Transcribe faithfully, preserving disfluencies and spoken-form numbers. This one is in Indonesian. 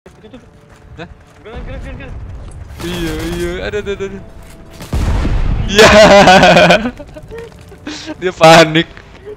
Itu tuh. Hah? Gerak gerak gerak gerak. Iya iya ada ada ada. Iya. Dia panik.